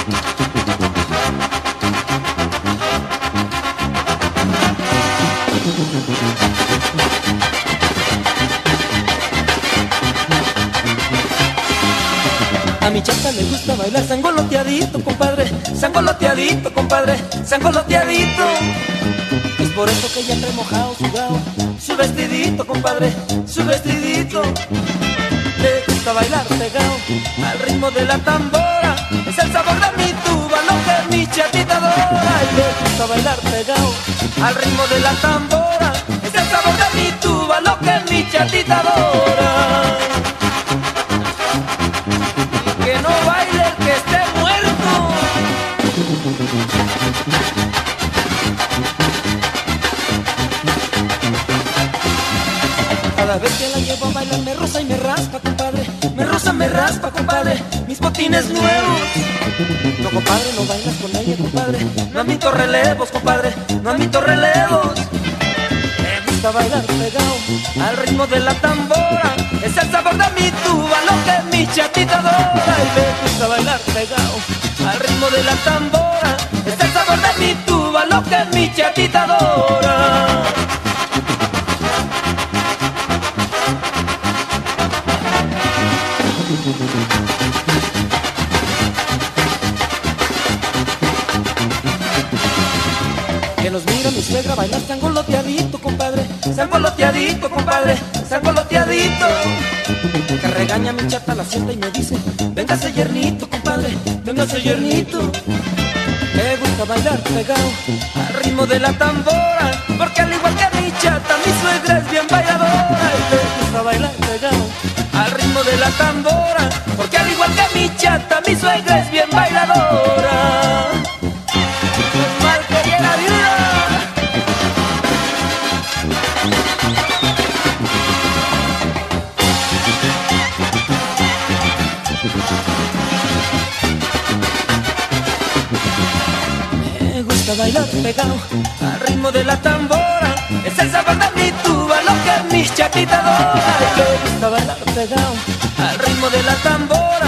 A mi chata le gusta bailar sangoloteadito, compadre, sangoloteadito, compadre, sangoloteadito. Es por eso que ella trae mojado, sudado, su vestidito, compadre, su vestidito. Le gusta bailar pegado al ritmo de la tambora, es el sabor de mi tuba, lo que mi chatita adora. Y le gusta bailar pegado al ritmo de la tambora, es el sabor de mi tuba, lo que mi chatita adora. Que no baile el que esté muerto. Cada vez que la llevo a bailar me roza y me raspa, compadre. Me roza, me raspa, compadre. Mis botines nuevos. No, compadre, no bailas con ella, compadre. No admito relevos, compadre. No admito relevos. Me gusta bailar pegado al ritmo de la tambora, es el sabor de mi tuba, lo que mi chatita adora. Y me gusta bailar pegado al ritmo de la tambora, es el sabor de mi tuba, lo que mi chatita adora. Que nos mira mi suegra bailar sangoloteadito, compadre, sangoloteadito, compadre, sangoloteadito. Que regaña a mi chata, la sienta y me dice: véngase yernito, compadre, véngase yernito. Me gusta bailar pegado al ritmo de la tambora, porque al igual que mi chata, mi suegra es bien bailadora. Y me gusta bailar pegado al ritmo de la tambora, porque al igual que mi chata, mi suegra es bien bailadora. Mal quería la vida. Me gusta bailar pegado al ritmo de la tambora, es el sabor de mi tuba, lo que mi chatita adora. Me gusta bailar pegado al ritmo de la tambora,